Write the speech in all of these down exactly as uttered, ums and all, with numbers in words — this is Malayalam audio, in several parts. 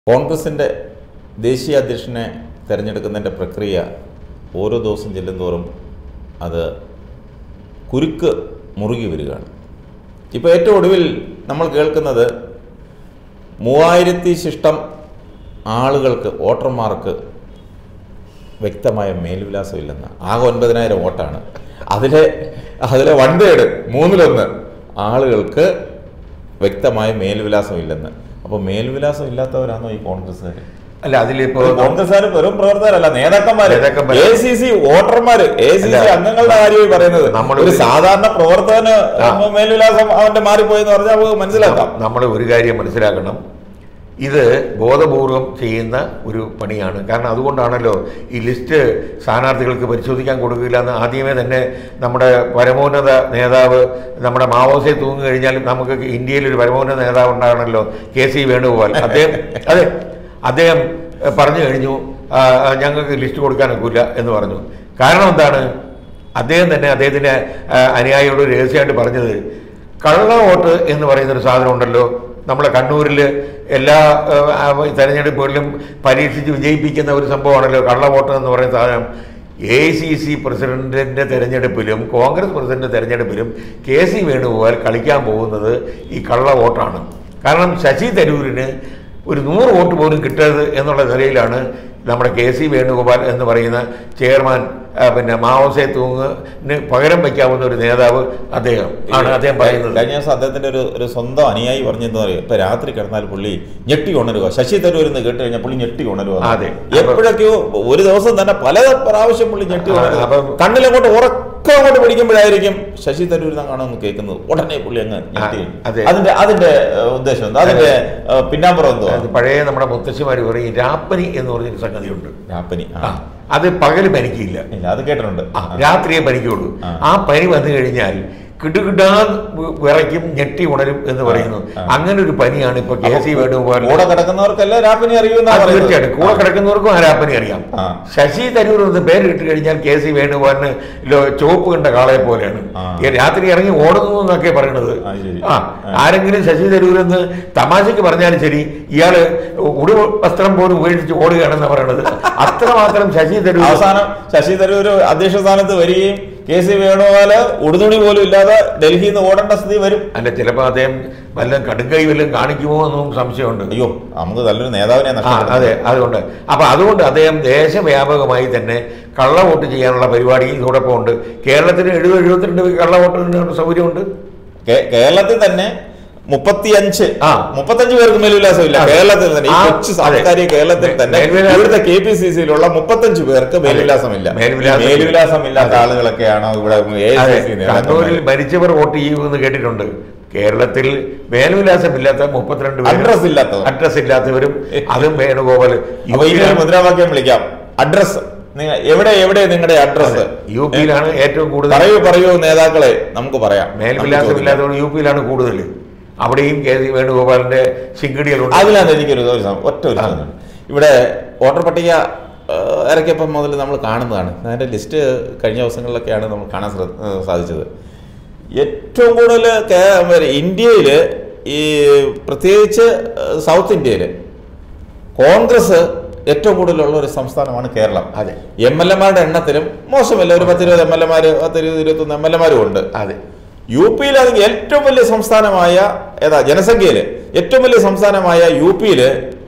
കോൺഗ്രസിൻ്റെ ദേശീയ അധ്യക്ഷനെ തിരഞ്ഞെടുക്കുന്നതിൻ്റെ പ്രക്രിയ ഓരോ ദിവസം ചെല്ലുന്തോറും അത് കുരുക്ക് മുറുകി വരികയാണ്. ഇപ്പോൾ ഏറ്റവും ഒടുവിൽ നമ്മൾ കേൾക്കുന്നത് മൂവായിരത്തി ശിഷ്ടം ആളുകൾക്ക് വോട്ടർമാർക്ക് വ്യക്തമായ മേൽവിലാസമില്ലെന്ന്. ആകെ ഒൻപതിനായിരം വോട്ടാണ്. അതിലെ അതിലെ വൺ തേർഡ് മൂന്നിലൊന്ന് ആളുകൾക്ക് വ്യക്തമായ മേൽവിലാസമില്ലെന്ന്. അപ്പോൾ മേൽവിലാസം ഇല്ലാത്തവരാണോ ഈ കോൺഗ്രസ്സുകാർ? അല്ല, അതിലിപ്പോ കോൺഗ്രസ്സുകാർ വെറും പ്രവർത്തകരല്ല, നേതാക്കന്മാര്, എ സി സി വോട്ടർമാര്, എ സി സി അംഗങ്ങളുടെ കാര്യമായി പറയുന്നത്. ഒരു സാധാരണ പ്രവർത്തകന് മേൽവിലാസം അവന്റെ മാറിപ്പോയെന്ന് പറഞ്ഞാൽ നമുക്ക് മനസ്സിലാക്കാം. നമ്മൾ ഒരു കാര്യം മനസ്സിലാക്കണം, ഇത് ബോധപൂർവം ചെയ്യുന്ന ഒരു പണിയാണ്. കാരണം അതുകൊണ്ടാണല്ലോ ഈ ലിസ്റ്റ് സ്ഥാനാർത്ഥികൾക്ക് പരിശോധിക്കാൻ കൊടുക്കില്ല എന്ന് ആദ്യമേ തന്നെ നമ്മുടെ പരമോന്നത നേതാവ് നമ്മുടെ മാവോസെ തൂങ്ങി കഴിഞ്ഞാൽ നമുക്ക് ഇന്ത്യയിൽ ഒരു പരമോന്നത നേതാവ് ഉണ്ടാകണമല്ലോ, കെ സി വേണുഗോപാൽ. അദ്ദേഹം അതെ അദ്ദേഹം പറഞ്ഞു കഴിഞ്ഞു ഞങ്ങൾക്ക് ലിസ്റ്റ് കൊടുക്കാനൊക്കില്ല എന്ന് പറഞ്ഞു. കാരണം എന്താണ്? അദ്ദേഹം തന്നെ അദ്ദേഹത്തിൻ്റെ അനുയായിയോട് രഹസ്യമായിട്ട് പറഞ്ഞത്, കള്ള വോട്ട് എന്ന് പറയുന്നൊരു സാധനം ഉണ്ടല്ലോ, നമ്മളെ കണ്ണൂരിൽ എല്ലാ തെരഞ്ഞെടുപ്പുകളിലും പരീക്ഷിച്ച് വിജയിപ്പിക്കുന്ന ഒരു സംഭവമാണല്ലോ കള്ള വോട്ട് എന്ന് പറയുന്ന സാധനം. എ സി സി പ്രസിഡന്റിൻ്റെ തെരഞ്ഞെടുപ്പിലും കോൺഗ്രസ് പ്രസിഡന്റ് തെരഞ്ഞെടുപ്പിലും കെ സി വേണുഗോപാൽ കളിക്കാൻ പോകുന്നത് ഈ കള്ള വോട്ടാണ്. കാരണം ശശി തരൂരിന് ഒരു നൂറ് വോട്ട് പോലും കിട്ടരുത് എന്നുള്ള നിലയിലാണ് നമ്മുടെ കെ സി വേണുഗോപാൽ എന്ന് പറയുന്ന ചെയർമാൻ പിന്നെ മാവോസെ തൂങ്ങിന് പകരം വയ്ക്കാവുന്ന ഒരു നേതാവ് അദ്ദേഹം ആണ് അദ്ദേഹം പറയുന്നത്. കഴിഞ്ഞ ദിവസം അദ്ദേഹത്തിന്റെ ഒരു ഒരു സ്വന്തം അനുയായി പറഞ്ഞെന്ന് പറയും, ഇപ്പൊ രാത്രി കിടന്നാൽ പുള്ളി ഞെട്ടി ഉണരുക, ശശി തരൂർ എന്ന് കേട്ട് കഴിഞ്ഞാൽ പുള്ളി ഞെട്ടി ഉണരുക. അതെ, എപ്പോഴൊക്കെയോ ഒരു ദിവസം തന്നെ പല പ്രാവശ്യം പുള്ളി ഞെട്ടി ഉണരുക. അപ്പം കണ്ണിലങ്ങോട്ട് ഉറക്കം അങ്ങോട്ട് പിടിക്കുമ്പോഴായിരിക്കും ശശി തരൂർ കാണുമെന്ന് കേൾക്കുന്നത്, ഉടനെ പുള്ളി അങ്ങ് ഞെട്ടി. അതിന്റെ അതിന്റെ ഉദ്ദേശം എന്താ, അതിന്റെ പിന്നാമ്പുറം എന്തോ? പഴയ നമ്മുടെ മുത്തശ്ശിമാര് പറയും രാപ്പനി എന്ന് പറഞ്ഞൊരു സംഗതിയുണ്ട്. രാപ്പനി അത് പകല് പനിക്കില്ല, അത് കേട്ടിട്ടുണ്ട്. രാത്രിയെ പനിക്കുള്ളൂ. ആ പനി വന്നു കഴിഞ്ഞാൽ കിടുകിടാൻ വിറയ്ക്കും, ഞെട്ടി ഉണരും എന്ന് പറയുന്നു. അങ്ങനെ ഒരു പനിയാണ് ഇപ്പൊ കെ സി വേണുഗോപാൽ. കൂടെ കിടക്കുന്നവർക്കല്ല രാപ്പനി അറിയുന്ന, തീർച്ചയായിട്ടും കൂടെ കിടക്കുന്നവർക്കും ആ രാപ്പനി അറിയാം. ശശി തരൂർ എന്ന് പേര് ഇട്ട് കഴിഞ്ഞാൽ കെ സി വേണുഗോപാലിന് ചുവപ്പ് കണ്ട കാളയെ പോലെയാണ്. രാത്രി ഇറങ്ങി ഓടുന്നു എന്നൊക്കെ പറയണത്. ആ ആരെങ്കിലും ശശി തരൂർ എന്ന് തമാശക്ക് പറഞ്ഞാലും ശരി, ഇയാള് ഉടു വസ്ത്രം പോലും ഉപേക്ഷിച്ച് ഓടുകയാണെന്ന് പറയണത്. അത്രമാത്രം ശശി തരൂർ അവസാനം ശശി തരൂർ അധ്യക്ഷ സ്ഥാനത്ത് വരികയും കെ സി വേണുഗോപാല് ഉടുതുണി പോലും ഇല്ലാതെ ഡൽഹിയിൽ നിന്ന് ഓടേണ്ട സ്ഥിതി വരും. അല്ല, ചിലപ്പോൾ അദ്ദേഹം വല്ലതും കടുക്കൈ വല്ലതും കാണിക്കുമോ എന്നും സംശയമുണ്ട്. അയ്യോ, നമുക്ക് നല്ലൊരു നേതാവിനെ നഷ്ടപ്പെട്ടു. അതെ, അതുകൊണ്ട് അപ്പൊ അതുകൊണ്ട് അദ്ദേഹം ദേശവ്യാപകമായി തന്നെ കള്ള വോട്ട് ചെയ്യാനുള്ള പരിപാടി ഇതോടൊപ്പം ഉണ്ട്. കേരളത്തിന് എഴുപത് എഴുപത്തിരണ്ട് കള്ള വോട്ടിനുള്ള സൗകര്യമുണ്ട്. കേരളത്തിൽ തന്നെ മുപ്പത്തിയഞ്ച് ആ മുപ്പത്തഞ്ച് പേർക്ക് മേൽവിലാസമില്ല. കേരളത്തിൽ തന്നെ ഈ കൊച്ചു സാംസ്കാരിക കേരളത്തിൽ തന്നെ ഇവിടുത്തെ കെ പി സി സിയിലുള്ള മുപ്പത്തഞ്ച് പേർക്ക് മേൽവിലാസമില്ല. മേൽവിലാസമില്ലാത്ത ആളുകളൊക്കെയാണോ ഇവിടെ? കണ്ണൂരിൽ മരിച്ചവർ വോട്ട് ചെയ്യുമെന്ന് കേട്ടിട്ടുണ്ട്. കേരളത്തിൽ മേൽവിലാസമില്ലാത്ത മുപ്പത്തിരണ്ട് അഡ്രസ് ഇല്ലാത്ത അഡ്രസ് ഇല്ലാത്തവരും അതും വേണുഗോപാൽ. മുദ്രാവാക്യം വിളിക്കാം, അഡ്രസ് എവിടെ എവിടെ നിങ്ങളുടെ അഡ്രസ്? യു പിയിലാണ് ഏറ്റവും കൂടുതൽ. പറയൂ പറയൂ നേതാക്കളെ, നമുക്ക് പറയാം. മേൽവിലാസമില്ലാത്തവർ യു പിയിലാണ് കൂടുതൽ. അവിടെയും കെ സി വേണുഗോപാലിന്റെ ശിങ്കിടികളുണ്ട്. അതിലാണ് എനിക്കൊരു ഒറ്റ ഒരു ഇവിടെ വോട്ടർ പട്ടിക ഇറക്കിയപ്പം മുതൽ നമ്മൾ കാണുന്നതാണ്. അതിൻ്റെ ലിസ്റ്റ് കഴിഞ്ഞ ദിവസങ്ങളിലൊക്കെയാണ് നമ്മൾ കാണാൻ സാധിച്ചത്. ഏറ്റവും കൂടുതൽ ഇന്ത്യയിൽ, ഈ പ്രത്യേകിച്ച് സൗത്ത് ഇന്ത്യയിൽ കോൺഗ്രസ് ഏറ്റവും കൂടുതലുള്ള ഒരു സംസ്ഥാനമാണ് കേരളം. അതെ, എം എൽ എമാരുടെ എണ്ണത്തിലും മോശമല്ല, ഒരു പത്തിരുപത് എം എൽ എമാർ പത്തിരുപത് ഇരുപത്തൊന്ന് എം എൽ എമാരും ഉണ്ട്. അതെ, യു പിയിലാണെങ്കിൽ ഏറ്റവും വലിയ സംസ്ഥാനമായ ഏതാ ജനസംഖ്യയില് ഏറ്റവും വലിയ സംസ്ഥാനമായ യു പിയില്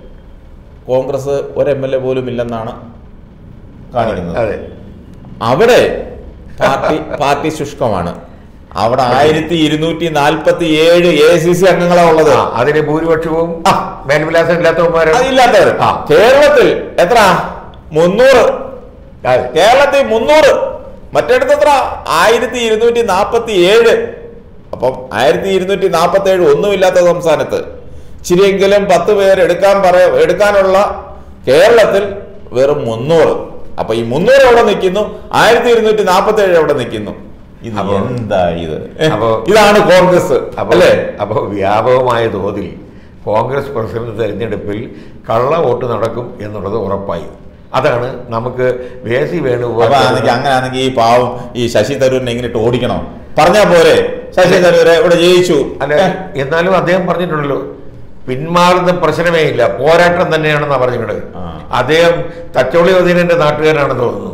കോൺഗ്രസ് ഒരു എം എൽ എ പോലും ഇല്ലെന്നാണ് കാണിക്കുന്നത്. അതെ, അവിടെ പാർട്ടി പാർട്ടി ശുഷ്കമാണ്. അവിടെ ആയിരത്തി ഇരുന്നൂറ്റി നാൽപ്പത്തി ഏഴ് എ സി സി അംഗങ്ങളാണ് ഉള്ളത്. അതിന് ഭൂരിപക്ഷവും മേൽവിലാസം ഇല്ലാത്തവന്മാരാണ് ഇല്ലാത്തവർ. കേരളത്തിൽ എത്ര? മുന്നൂറ്. കേരളത്തിൽ മുന്നൂറ്. മറ്റിടത്ത് എത്ര? ആയിരത്തി ഇരുന്നൂറ്റി നാൽപ്പത്തി ഏഴ്. അപ്പം ആയിരത്തി ഇരുന്നൂറ്റി നാൽപ്പത്തി ഏഴ് ഒന്നുമില്ലാത്ത സംസ്ഥാനത്ത് ഇച്ചിരിയെങ്കിലും പത്ത് പേർ എടുക്കാൻ പറയ എടുക്കാനുള്ള കേരളത്തിൽ വെറും മുന്നൂറ്. അപ്പൊ ഈ മുന്നൂറ് എവിടെ നിൽക്കുന്നു? ആയിരത്തി ഇരുന്നൂറ്റി നാൽപ്പത്തി ഏഴ് എവിടെ നിൽക്കുന്നു? ഇത് എന്താ ഇത്? അപ്പോ ഇതാണ് കോൺഗ്രസ് അല്ലേ? അപ്പൊ വ്യാപകമായ തോതിൽ കോൺഗ്രസ് പ്രസിഡന്റ് തെരഞ്ഞെടുപ്പിൽ കള്ള വോട്ട് നടക്കും എന്നുള്ളത് ഉറപ്പായി. അതാണ് നമുക്ക് കെ സി വേണുഗോപാൽ. അങ്ങനെയാണെങ്കിൽ ഈ പാവം ഈ ശശി തരൂരിനെ ഇങ്ങനെ ഓടിക്കണോ? പറഞ്ഞാൽ പോരെ? ശശി തരൂര് ഇവിടെ ജയിച്ചു. അല്ല, എന്നാലും അദ്ദേഹം പറഞ്ഞിട്ടുണ്ടല്ലോ പിന്മാറുന്ന പ്രശ്നമേ ഇല്ല, പോരാട്ടം തന്നെയാണെന്നാണ് പറഞ്ഞത്. അദ്ദേഹം തച്ചോളി ഉദയനന്റെ നാട്ടുകാരാണെന്ന് തോന്നുന്നു.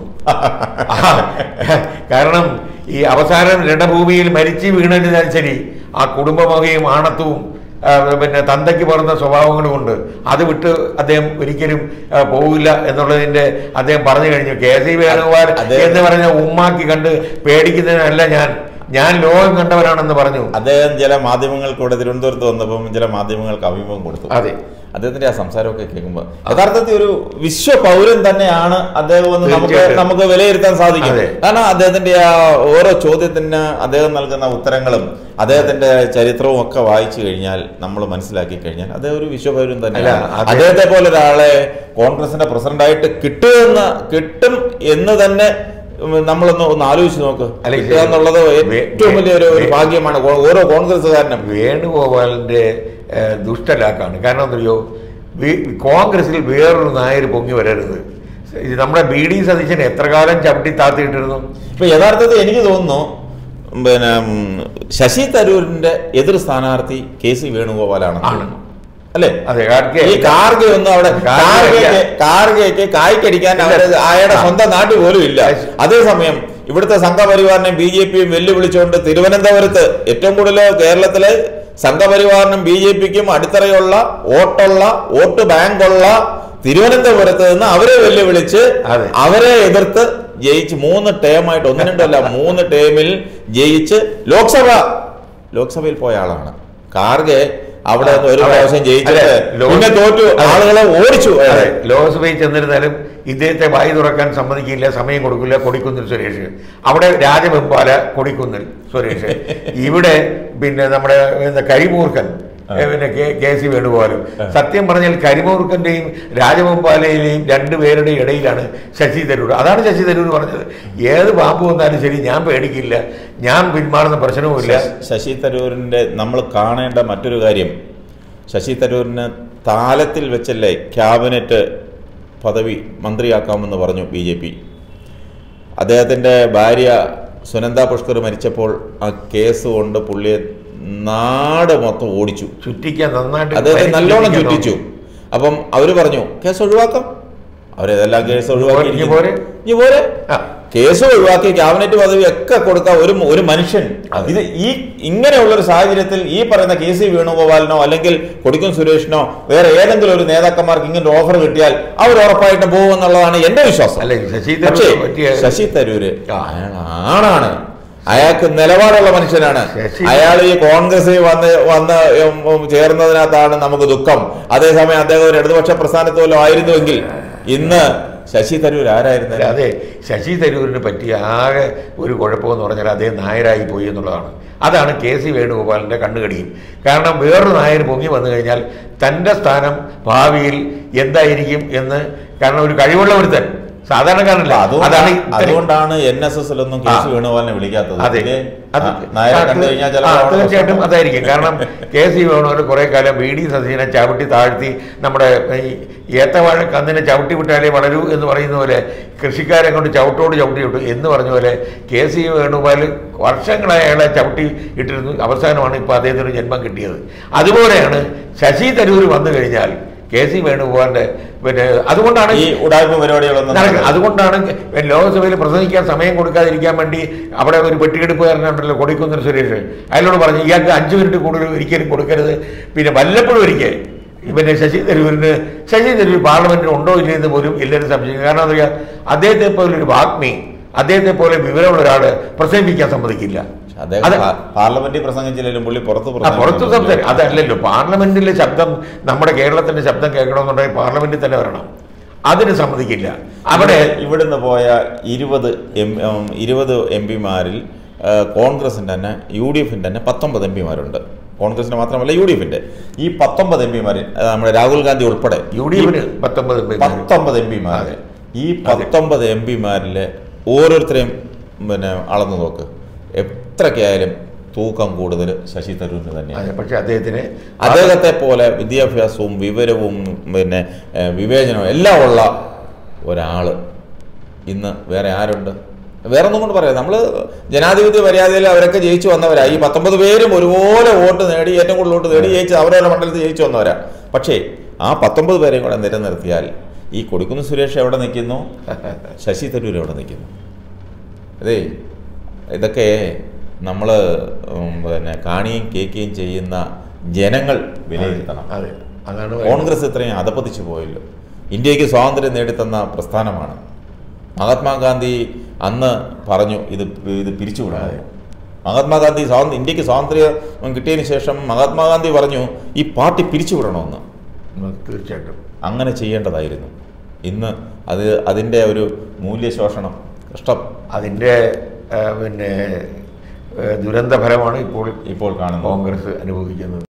കാരണം ഈ അവസാനം രണഭൂമിയിൽ മരിച്ചു വീണതിനാൽ ശരി ആ കുടുംബമകയും ആണത്വവും പിന്നെ തന്തയ്ക്ക് പറഞ്ഞ സ്വഭാവങ്ങളും കൊണ്ട് അത് വിട്ട് അദ്ദേഹം ഒരിക്കലും പോകില്ല എന്നുള്ളതിന്റെ അദ്ദേഹം പറഞ്ഞു കഴിഞ്ഞു. കെ സി വേണുഗോപാൽ എന്ന് പറഞ്ഞ ഉമ്മാക്കി കണ്ട് പേടിക്കുന്നതിനല്ല ഞാൻ ഞാൻ ലോകം കണ്ടവനാണെന്ന് പറഞ്ഞു. അദ്ദേഹം ചില മാധ്യമങ്ങൾക്കൂടെ തിരുവനന്തപുരത്ത് വന്നപ്പം ചില മാധ്യമങ്ങൾക്ക് അഭിമുഖം കൊടുത്തു. അതെ, അദ്ദേഹത്തിന്റെ ആ സംസാരമൊക്കെ കേൾക്കുമ്പോൾ യഥാർത്ഥത്തിൽ ഒരു വിശ്വ പൗരൻ തന്നെയാണ് അദ്ദേഹം എന്ന് നമുക്ക് നമുക്ക് വിലയിരുത്താൻ സാധിക്കും. കാരണം അദ്ദേഹത്തിന്റെ ആ ഓരോ ചോദ്യത്തിന് അദ്ദേഹം നൽകുന്ന ഉത്തരങ്ങളും അദ്ദേഹത്തിന്റെ ചരിത്രവും ഒക്കെ വായിച്ചു കഴിഞ്ഞാൽ നമ്മൾ മനസ്സിലാക്കി കഴിഞ്ഞാൽ അദ്ദേഹം ഒരു വിശ്വപൗരൻ തന്നെയാണ്. അദ്ദേഹത്തെ പോലെ ഒരാളെ കോൺഗ്രസിന്റെ പ്രസിഡന്റായിട്ട് കിട്ടുമെന്ന് കിട്ടും എന്ന് തന്നെ നമ്മളൊന്ന് ഒന്ന് ആലോചിച്ച് നോക്ക്. കിട്ടുക എന്നുള്ളത് ഏറ്റവും വലിയൊരു ഭാഗ്യമാണ് ഓരോ കോൺഗ്രസ്സുകാരനും. വേണുഗോപാലിന്റെ ദുഷ്ടലാക്കാണ്. കാരണം എന്തറിയോ, കോൺഗ്രസിൽ വേറൊരു നായർ പൊങ്ങി വരരുത്. നമ്മുടെ ബി ഡി സതീശൻ എത്ര കാലം ചവിട്ടി താത്തിയിട്ടിരുന്നു. ഇപ്പൊ യഥാർത്ഥത്തിൽ എനിക്ക് തോന്നുന്നു പിന്നെ ശശി തരൂരിന്റെ എതിർ സ്ഥാനാർത്ഥി കെ സി വേണുഗോപാലാണ് അല്ലേ? അതെ. ഈ കാർഗെ ഒന്നും അവിടെ കാർഗയ്ക്ക് കായ്ക്കടിക്കാൻ അയാളുടെ സ്വന്തം നാട്ടിൽ പോലും ഇല്ല. അതേസമയം ഇവിടുത്തെ സംഘപരിവാറിനെയും ബി ജെ പിയും വെല്ലുവിളിച്ചുകൊണ്ട് തിരുവനന്തപുരത്ത് ഏറ്റവും കൂടുതൽ കേരളത്തിലെ സംഘപരിവാറിനും ബി ജെ പിക്കും അടിത്തറയുള്ള വോട്ടുള്ള വോട്ട് ബാങ്കുള്ള തിരുവനന്തപുരത്ത് നിന്ന് അവരെ വെല്ലുവിളിച്ച് അവരെ എതിർത്ത് ജയിച്ച് മൂന്ന് ടേമായിട്ട് ഒന്ന് രണ്ടല്ല മൂന്ന് ടേമിൽ ജയിച്ച് ലോക്സഭ ലോക്സഭയിൽ പോയ ആളാണ് കാർഗെ. അവിടെ ഒരു പ്രാവശ്യം ജയിച്ചിട്ട് പിന്നെ തോറ്റു, ആളുകളെ ഓടിച്ചു. ലോക്സഭയിൽ ചെന്നിരുന്നാലും ഇദ്ദേഹത്തെ വായി തുറക്കാൻ സമ്മതിക്കില്ല, സമയം കൊടുക്കില്ല. കൊടിക്കുന്നിൽ സുരേഷ് അവിടെ രാജവെമ്പാല, കൊടിക്കുന്നിൽ സുരേഷ് ഇവിടെ പിന്നെ നമ്മുടെ കരിമൂർക്കൻ പിന്നെ കെ സി വേണുഗോപാലും. സത്യം പറഞ്ഞാൽ കരിമൂർക്കന്റെയും രാജവെമ്പാലയിലെയും രണ്ടുപേരുടെയും ഇടയിലാണ് ശശി തരൂർ. അതാണ് ശശി തരൂർ പറഞ്ഞത്, ഏത് പാമ്പ് വന്നാലും ശരി ഞാൻ പേടിക്കില്ല, ഞാൻ പിന്മാറുന്ന പ്രശ്നവുമില്ല. ശശി തരൂരിന്റെ നമ്മൾ കാണേണ്ട മറ്റൊരു കാര്യം, ശശി തരൂരിന് താലത്തിൽ വെച്ചല്ലേ ക്യാബിനറ്റ് പദവി മന്ത്രിയാക്കാമെന്ന് പറഞ്ഞു ബി ജെ പി. അദ്ദേഹത്തിൻ്റെ ഭാര്യ സുനന്ദ പുഷ്കർ മരിച്ചപ്പോൾ ആ കേസ് കൊണ്ട് പുള്ളിയെ നാട് മൊത്തം ഓടിച്ചു, ചുറ്റിക്കാൻ നന്നായിട്ട് അദ്ദേഹത്തെ നല്ലോണം ചുറ്റിച്ചു. അപ്പം അവര് പറഞ്ഞു കേസ് ഒഴിവാക്കാം. അവരെല്ലാം കേസ് ഒഴിവാക്കി പോരെ കേസ് ഒഴിവാക്കി ക്യാബിനറ്റ് പദവി ഒക്കെ കൊടുക്കാൻ ഒരു ഒരു മനുഷ്യൻ. ഇത് ഈ ഇങ്ങനെയുള്ളൊരു സാഹചര്യത്തിൽ ഈ പറയുന്ന കെ സി വേണുഗോപാലിനോ അല്ലെങ്കിൽ കൊടിക്കുന്നിൽ സുരേഷിനോ വേറെ ഏതെങ്കിലും ഒരു നേതാക്കന്മാർക്ക് ഇങ്ങനെ ഓഫർ കിട്ടിയാൽ അവർ ഉറപ്പായിട്ടും പോകും എന്നുള്ളതാണ് എന്റെ വിശ്വാസം. പക്ഷേ ശശി തരൂര് ആണാണ്, അയാൾക്ക് നിലപാടുള്ള മനുഷ്യനാണ്. അയാൾ ഈ കോൺഗ്രസിൽ വന്ന് വന്ന് ചേർന്നതിനകത്താണ് നമുക്ക് ദുഃഖം. അതേസമയം അദ്ദേഹം ഒരു ഇടതുപക്ഷ പ്രസ്ഥാനത്ത് പോലും ആയിരുന്നുവെങ്കിൽ ഇന്ന് ശശി തരൂർ ആരായിരുന്നു? അതെ, ശശി തരൂരിനെ പറ്റിയ ആകെ ഒരു കുഴപ്പമെന്ന് പറഞ്ഞാൽ അദ്ദേഹം നായരായി പോയി എന്നുള്ളതാണ്. അതാണ് കെ സി വേണുഗോപാലിൻ്റെ കണ്ണുകടിയും. കാരണം വേറൊരു നായർ പൊങ്ങി വന്നു കഴിഞ്ഞാൽ തൻ്റെ സ്ഥാനം ഭാവിയിൽ എന്തായിരിക്കും എന്ന്, കാരണം ഒരു കഴിവുള്ള ഒരുത്തൻ സാധാരണക്കാരനല്ല. അതാണ് അതുകൊണ്ടാണ് എൻ എസ് എസിലൊന്നും കെ സി വേണുഗോപാലിനെ വിളിക്കാത്തത്. അതെ, തീർച്ചയായിട്ടും അതായിരിക്കും. കാരണം കെ സി വേണുഗോപാൽ കുറെ കാലം ബി ഡി സതീശനെ ചവിട്ടി താഴ്ത്തി, നമ്മുടെ ഏത്തവാഴ കന്നിനെ ചവിട്ടി വിട്ടാലേ വളരൂ എന്ന് പറയുന്ന പോലെ കൃഷിക്കാരെ കൊണ്ട് ചവിട്ടോട് ചവിട്ടി വിട്ടു എന്ന് പറഞ്ഞ പോലെ കെ സി വേണുഗോപാൽ വർഷങ്ങളായി അയാളെ ചവിട്ടി ഇട്ടിരുന്നു. അവസാനമാണ് ഇപ്പോൾ അദ്ദേഹത്തിന് ജന്മം കിട്ടിയത്. അതുപോലെയാണ് ശശി തരൂർ വന്നു കഴിഞ്ഞാൽ കെ സി വേണുഗോപാലിന്റെ പിന്നെ അതുകൊണ്ടാണ് ഈ ഉടായ്പ പരിപാടികളൊന്നും നടക്കുന്നത്. അതുകൊണ്ടാണ് ലോക്സഭയിൽ പ്രസംഗിക്കാൻ സമയം കൊടുക്കാതിരിക്കാൻ വേണ്ടി അവിടെ ഒരു വെട്ടിയെടുപ്പുകാരനുണ്ടല്ലോ കൊടിക്കുന്നിൽ സുരേഷ്, അയാളോട് പറഞ്ഞു ഇയാൾക്ക് അഞ്ചു മിനിറ്റ് കൂടുതൽ ഒരിക്കലും കൊടുക്കരുത്, പിന്നെ വല്ലപ്പോഴും ഒരിക്കൽ പിന്നെ ശശി തരൂരിന് ശശി തരൂർ പാർലമെന്റിൽ ഉണ്ടോ ഇല്ലെന്ന് പോലും എല്ലാവരും സംശയിക്കും. കാരണം എന്താ പറയുക, അദ്ദേഹത്തെ പോലെ ഒരു വാഗ്മി, അദ്ദേഹത്തെ പോലെ വിവരമുള്ള ഒരാള് പ്രസംഗിക്കാൻ സമ്മതിക്കില്ല. പാർലമെന്റിൽ പ്രസംഗിച്ചില്ലെങ്കിലും പുള്ളി പുറത്ത് പുറത്ത് സംസാരിക്കും. അതല്ലല്ലോ, പാർലമെന്റിലെ ശബ്ദം, നമ്മുടെ കേരളത്തിന്റെ ശബ്ദം കേൾക്കണമെന്നുണ്ടെങ്കിൽ പാർലമെന്റിൽ തന്നെ വരണം. അതിന് സമ്മതിക്കില്ല. അവിടെ ഇവിടുന്ന് പോയ ഇരുപത് എം ഇരുപത് എം പിമാരിൽ കോൺഗ്രസിന്റെ തന്നെ യു ഡി എഫിന്റെ തന്നെ പത്തൊമ്പത് എം പിമാരുണ്ട്. കോൺഗ്രസിന് മാത്രമല്ല യു ഡി എഫിന്റെ ഈ പത്തൊമ്പത് എം പിമാരിൽ നമ്മുടെ രാഹുൽ ഗാന്ധി ഉൾപ്പെടെ യു ഡി എഫിന് പത്തൊമ്പത് പത്തൊമ്പത് എം പിമാര് ഈ പത്തൊമ്പത് എം പിമാരില് ഓരോരുത്തരെയും പിന്നെ അളന്നു നോക്ക്, എത്രയ്ക്കായാലും തൂക്കം കൂടുതൽ ശശി തരൂരിന് തന്നെയാണ്. പക്ഷെ അദ്ദേഹത്തിന് അദ്ദേഹത്തെ പോലെ വിദ്യാഭ്യാസവും വിവരവും പിന്നെ വിവേചനവും എല്ലാം ഉള്ള ഒരാള് ഇന്ന് വേറെ ആരുണ്ട്? വേറെ ഒന്നും കൊണ്ട് പറയാം. നമ്മൾ ജനാധിപത്യ മര്യാദയിൽ അവരൊക്കെ ജയിച്ചു വന്നവരാ. ഈ പത്തൊമ്പത് പേരും ഒരുപോലെ വോട്ട് നേടി, ഏറ്റവും കൂടുതൽ വോട്ട് നേടി ജയിച്ച് അവരവരുടെ മണ്ഡലത്തിൽ ജയിച്ചു വന്നവരാ. പക്ഷേ ആ പത്തൊമ്പത് പേരെയും കൂടെ നിലനിർത്തിയാൽ ഈ കൊടിക്കുന്ന് സുരേഷ് എവിടെ നിൽക്കുന്നു, ശശി തരൂർ എവിടെ നിൽക്കുന്നു? അതെ, ഇതൊക്കെ നമ്മൾ പിന്നെ കാണുകയും കേൾക്കുകയും ചെയ്യുന്ന ജനങ്ങൾ വിലയിരുത്തണം. അതെ, അതാണ് കോൺഗ്രസ് ഇത്രയും അധപ്പതിച്ചു പോയല്ലോ. ഇന്ത്യക്ക് സ്വാതന്ത്ര്യം നേടിത്തന്ന പ്രസ്ഥാനമാണ്. മഹാത്മാഗാന്ധി അന്ന് പറഞ്ഞു ഇത് ഇത് പിരിച്ചുവിടാതെ. മഹാത്മാഗാന്ധി സ്വാതന്ത്ര്യ ഇന്ത്യക്ക് സ്വാതന്ത്ര്യം കിട്ടിയതിന് ശേഷം മഹാത്മാഗാന്ധി പറഞ്ഞു ഈ പാർട്ടി പിരിച്ചുവിടണമെന്ന്. തീർച്ചയായിട്ടും അങ്ങനെ ചെയ്യേണ്ടതായിരുന്നു. ഇന്ന് അത് അതിൻ്റെ ഒരു മൂല്യശോഷണം, കഷ്ടം, അതിൻ്റെ പിന്നെ ദുരന്തഫലമാണ് ഇപ്പോൾ ഇപ്പോൾ കാണുന്നത് കോൺഗ്രസ് അനുഭവിക്കുന്നത്.